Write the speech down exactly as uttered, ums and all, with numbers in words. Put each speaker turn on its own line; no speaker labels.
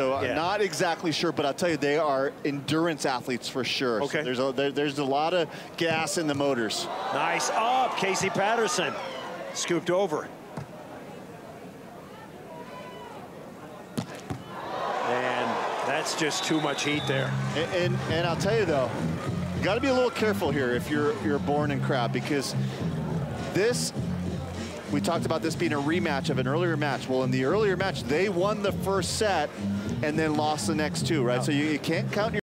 So
yeah.
I'm not exactly sure, but I'll tell you, they are endurance athletes for sure.
Okay.
So there's, a, there, there's a lot of gas in the motors.
Nice up, Casey Patterson. Scooped over. And that's just too much heat there.
And, and, and I'll tell you, though, you got to be a little careful here if you're, you're Bourne and Crab, because this, we talked about this being a rematch of an earlier match. Well, in the earlier match, they won the first set and then lost the next two, right? Oh. So you, you can't count your